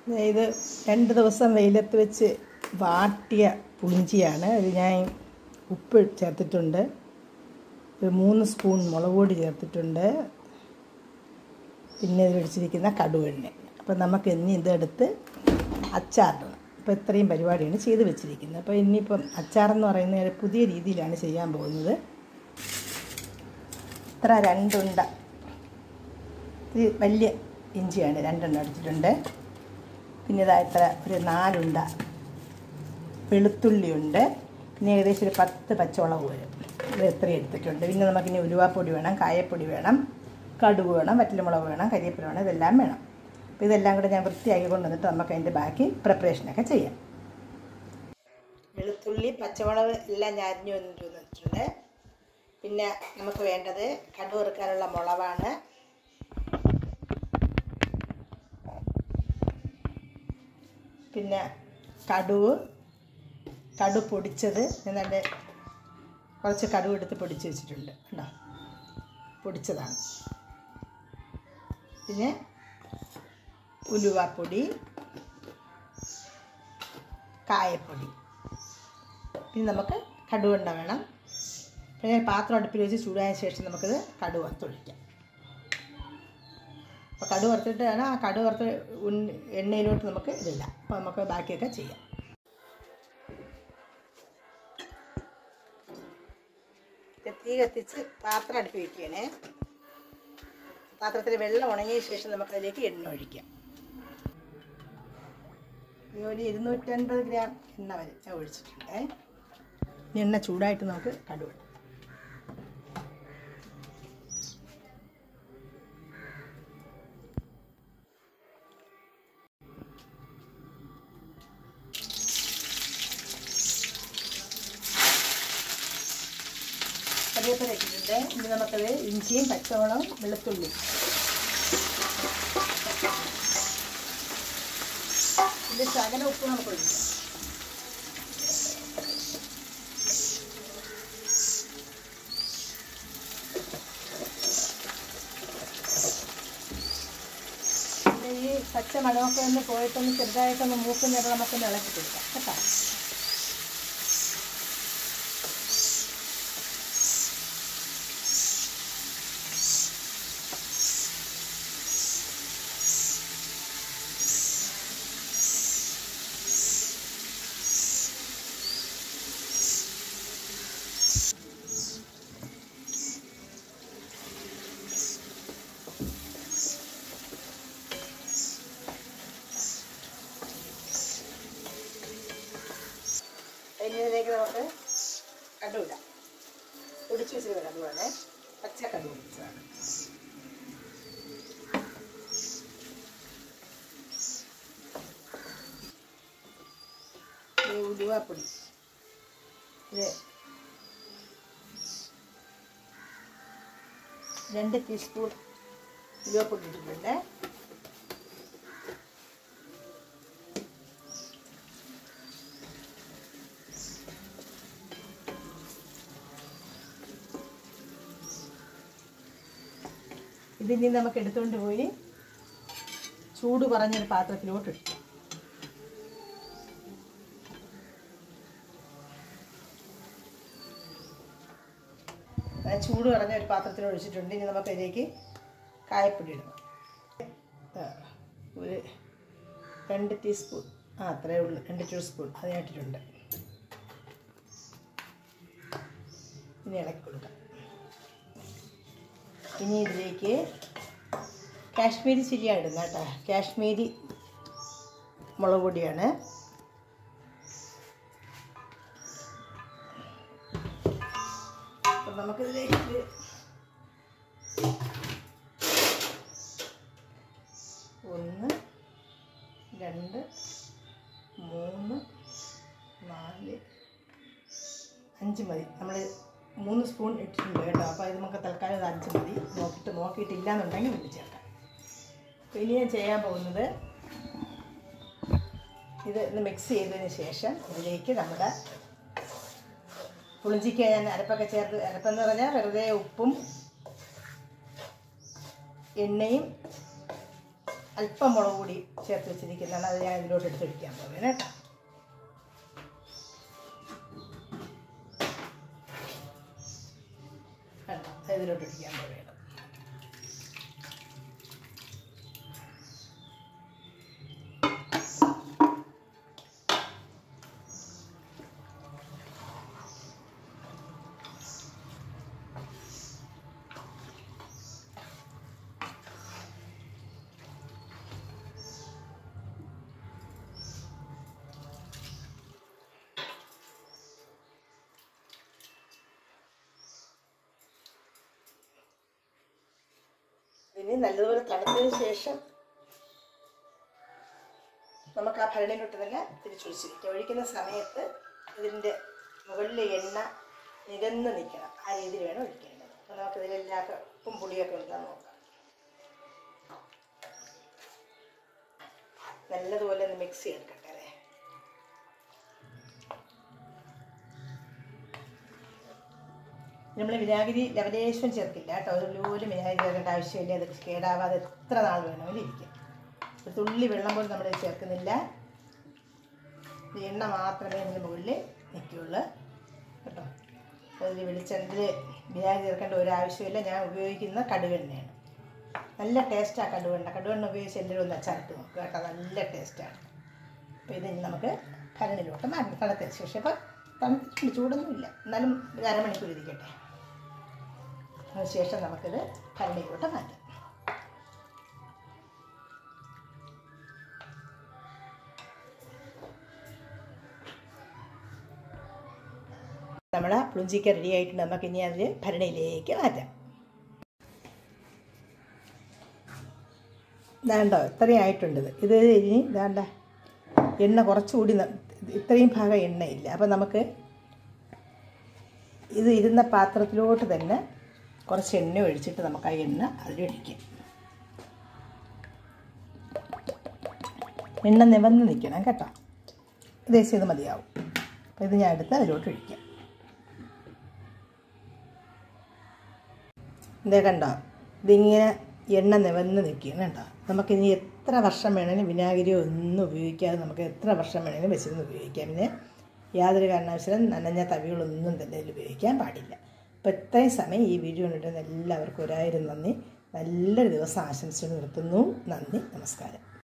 ഇത് 2 ദിവസം വെയിലത്ത് വെച്ച് വാട്ടിയ പുളിഞ്ചിയാണ്. ഇത് ഞാൻ ഉപ്പ് ചേർത്തിട്ടുണ്ട്, ഒരു 3 സ്പൂൺ മുളക് പൊടി ചേർത്തിട്ടുണ്ട്, പിന്നെ ഇതിൽ ഒഴിച്ചിരിക്കുന്ന കടുവെണ്ണ. അപ്പോൾ നമുക്ക് ഇനി ഇതെടുത്ത് അച്ചാറിടണം. അപ്പോൾ ഇത്രയും പരിപാടിയാണ് ചെയ്ത് വെച്ചിരിക്കുന്നത്. അപ്പോൾ ഇനിയിപ്പം അച്ചാറെന്ന് പറയുന്നത് പുതിയ രീതിയിലാണ് ചെയ്യാൻ പോകുന്നത്. ഇത്ര 2 ഉണ്ട, ഇത് വലിയ ഇഞ്ചിയാണ്, 2 എണ്ണം എടുത്തിട്ടുണ്ട്. പിന്നെ ഇതായിത്ര ഒരു 4 ഉണ്ട വെളുത്തുള്ളിയുണ്ട്. പിന്നെ ഏകദേശം ഒരു 10 പച്ചമുളക് വരും. ഇത് ഇത്രയും എടുത്തിട്ടുണ്ട്. പിന്നെ നമുക്കിനി ഉലുവാപ്പൊടി വേണം, കായപ്പൊടി വേണം, കടുക് വേണം, വറ്റൽമുളക് വേണം, കരിവേപ്പില വേണം, ഇതെല്ലാം വേണം. അപ്പോൾ ഇതെല്ലാം കൂടെ ഞാൻ വൃത്തിയാക്കി കൊണ്ടുവന്നിട്ട് നമുക്ക് അതിൻ്റെ ബാക്കി പ്രിപ്പറേഷനൊക്കെ ചെയ്യാം. വെളുത്തുള്ളി പച്ചമുളക് എല്ലാം ഞാൻ അരിഞ്ഞു വന്നിട്ടുണ്ട്. പിന്നെ നമുക്ക് വേണ്ടത് കടുക് വറുക്കാനുള്ള മുളകാണ്. പിന്നെ കടുക് പൊടിച്ചത് എന്നിട്ട് കുറച്ച് കടുക് എടുത്ത് പൊടിച്ച് വെച്ചിട്ടുണ്ട് കേട്ടോ, പൊടിച്ചതാണ്. പിന്നെ ഉലുവാപ്പൊടി, കായപ്പൊടി, പിന്നെ നമുക്ക് കടുവെണ്ണ വേണം. പിന്നെ പാത്രം അടുപ്പിൽ വെച്ച് ചൂടായ ശേഷം നമുക്കിത് കടുക് വറുത്തൊഴിക്കാം. അപ്പോൾ കടുക് വറുത്തിട്ട് വേണം ആ കടുക് വറുത്ത് എണ്ണയിലോട്ട് നമുക്ക് ഇതില്ല. അപ്പോൾ നമുക്ക് ബാക്കിയൊക്കെ ചെയ്യാം. തീ കത്തിച്ച് പാത്രം അടുപ്പ് വയ്ക്കുകയാണേ. പാത്രത്തിൽ വെള്ളം ഉണങ്ങിയ ശേഷം നമുക്കതിലേക്ക് എണ്ണ ഒഴിക്കാം. ഒരു 250 ഗ്രാം എണ്ണ വരെ ഞാൻ ഒഴിച്ചിട്ടുണ്ട്. എണ്ണ ചൂടായിട്ട് നമുക്ക് കടുക് ഇടാം. കറിവേപ്പില ഇട്ടിട്ടുണ്ട്. ഇനി നമുക്കത് ഇഞ്ചിയും പച്ചമുളകും വെളുത്തുള്ളി, ഇതിൽ ശകലം ഉപ്പ് നമുക്ക് ഒഴിക്കാം. ഈ പച്ച മണമൊക്കെ ഒന്ന് പോയിട്ടൊന്ന് ചെറുതായിട്ടൊന്ന് മൂക്കുന്നേരം നമുക്കൊന്ന് ഇളക്കി കൊടുക്കാം കേട്ടോ. ഇതിലേക്ക് നമുക്ക് കടുക് ഇടാം. പൊടിച്ച് വെച്ചത് കടുവാണ്, പച്ച കടുക് പൊടിച്ചതാണ്. ഉലുവാപ്പൊടി, ഇത് 2 ടീസ്പൂൺ ഉലുവാപ്പൊടി ഇട്ടിട്ടുണ്ട്. ഇതിനി നമുക്ക് എടുത്തുകൊണ്ട് പോയി ചൂട് കുറഞ്ഞൊരു പാത്രത്തിലോട്ട് ഇട്ടു. ചൂട് കുറഞ്ഞ ഒരു പാത്രത്തിൽ ഒഴിച്ചിട്ടുണ്ട്. ഇനി നമുക്ക് അതിലേക്ക് കായപ്പൊടി ഇടണം. ഒരു 2 ടീസ്പൂൺ, അത്രയേ ഉള്ളൂ, 2 ടീസ്പൂൺ അത് ഞാൻ ഇട്ടിട്ടുണ്ട്. ഇനി ഇളക്കി കൊടുക്കാം. ഇനി ഇതിലേക്ക് കാശ്മീരി ചില്ലിയാണ് ഇടുന്നത് കേട്ടോ, കാശ്മീരി മുളക് പൊടിയാണ്. അപ്പം നമുക്കിതിലേക്ക് 1 2 3 4 5 മതി. നമ്മൾ 3 സ്പൂൺ ഇട്ടിട്ടുണ്ട് കേട്ടോ. അപ്പോൾ ഇത് നമുക്ക് തൽക്കാലം ഇത് 5 മതി. നോക്കിയിട്ടില്ല എന്നുണ്ടെങ്കിൽ വീട്ടിൽ ചേർക്കാം. അപ്പോൾ ഇനി ഞാൻ ചെയ്യാൻ പോകുന്നത് ഇത് മിക്സ് ചെയ്തതിന് ശേഷം ഇതിലേക്ക് നമ്മുടെ പുളിഞ്ചിക്ക് ഞാൻ അരപ്പൊക്കെ ചേർത്ത്, അരപ്പെന്ന് പറഞ്ഞാൽ വെറുതെ ഉപ്പും എണ്ണയും അല്പം മുളക് പൊടി ചേർത്ത് വെച്ചിരിക്കുന്നതാണ്. അത് ഞാൻ ഇതിലോട്ട് എടുത്തൊഴിക്കാൻ പോകുന്നത് കേട്ടോ. കേട്ടോ, ഇതിലോട്ട് ഒഴിക്കാൻ പോകുന്നത്. ഇനി നല്ലതുപോലെ തണുത്തതിന് ശേഷം നമുക്ക് ആ ഭരണിയിലോട്ട് തന്നെ തിരിച്ചൊഴിച്ചിരിക്കാം. ഒഴിക്കുന്ന സമയത്ത് ഇതിൻ്റെ മുകളിലെ എണ്ണ നിരന്ന് നിൽക്കണം. ആ രീതിയിൽ വേണം ഒഴിക്കേണ്ടത്. അപ്പോൾ നമുക്കിതിലെല്ലാം ഉപ്പും പുളിയൊക്കെ ഉണ്ടാകാൻ നോക്കാം. നല്ലതുപോലെ ഒന്ന് മിക്സ് ചെയ്തെടുക്കട്ടെ. നമ്മൾ വിനാഗിരി ലവലേശം ചേർക്കില്ല കേട്ടോ. അതുപോലെ വിനാഗിരി ചേർക്കേണ്ട ആവശ്യമില്ല. അത് കേടാവാതെ എത്ര നാൾ വേണമെങ്കിലും ഇരിക്കും. ഒരു തുള്ളി വെള്ളം പോലും നമ്മൾ ചേർക്കുന്നില്ല. എണ്ണ മാത്രമേ ഇതിന് മുകളിൽ നിൽക്കുകയുള്ളൂ കേട്ടോ. അതിൽ വെളിച്ചെണ്ണയിൽ വിനാഗിരി ചേർക്കേണ്ട ഒരു ആവശ്യമില്ല. ഞാൻ ഉപയോഗിക്കുന്ന കടുകെണ്ണയാണ്. നല്ല ടേസ്റ്റാണ് കടുകെണ്ണ. കടുകെണ്ണ ഉപയോഗിച്ച് എല്ലാവരും ഒന്ന് അച്ചാറിട്ട് നോക്കുക കേട്ടോ. നല്ല ടേസ്റ്റാണ്. അപ്പോൾ ഇത് നമുക്ക് ഭരണിയിലോട്ട് മാറ്റി തണുത്തതിന് ശേഷം. ഇപ്പം തണുത്തിട്ട് ചൂടൊന്നുമില്ല, എന്നാലും ഒരു അരമണിക്കൂർ ഇരിക്കട്ടെ. അതിനുശേഷം നമുക്കിത് ഭരണിയിലോട്ട് മാറ്റാം. നമ്മുടെ പുളിഞ്ചിക്ക റെഡി ആയിട്ടുണ്ട്. നമുക്ക് ഇനി അതിൽ ഭരണിയിലേക്ക് മാറ്റാം. ഇതാണ്ടോ ഇത്രയും ആയിട്ടുണ്ട്. ഇത് ഇനി ഇതാണ്ട എണ്ണ കുറച്ചുകൂടി, ഇത്രയും ഭാഗം എണ്ണയില്ല. അപ്പോൾ നമുക്ക് ഇത് ഇരുന്ന പാത്രത്തിലോട്ട് തന്നെ കുറച്ച് എണ്ണ ഒഴിച്ചിട്ട് നമുക്ക് ആ എണ്ണ അതിലൊഴിക്കാം. എണ്ണ നിവന്ന് നിൽക്കണം കേട്ടോ. ഏകദേശം ഇത് മതിയാവും. അപ്പോൾ ഇത് ഞാൻ എടുത്ത് അതിലോട്ട് ഒഴിക്കാം. ഇതേ കണ്ടോ, ഇതിങ്ങനെ എണ്ണ നിവന്ന് നിൽക്കണം കേട്ടോ. നമുക്കിനി എത്ര വർഷം വേണമെങ്കിലും വിനാഗിരി ഒന്നും ഉപയോഗിക്കാതെ നമുക്ക് എത്ര വർഷം വേണമെങ്കിലും വെച്ചിരുന്ന് ഉപയോഗിക്കാം. പിന്നെ യാതൊരു കാരണവശാലും നനഞ്ഞ തവികളൊന്നും തന്നെ ഇതിൽ ഉപയോഗിക്കാൻ പാടില്ല. അപ്പോൾ ഇത്രയും സമയം ഈ വീഡിയോ കണ്ടിട്ട് എല്ലാവർക്കും 1000 നന്ദി. നല്ലൊരു ദിവസം ആശംസിച്ച് നിർത്തുന്നു. നന്ദി, നമസ്കാരം.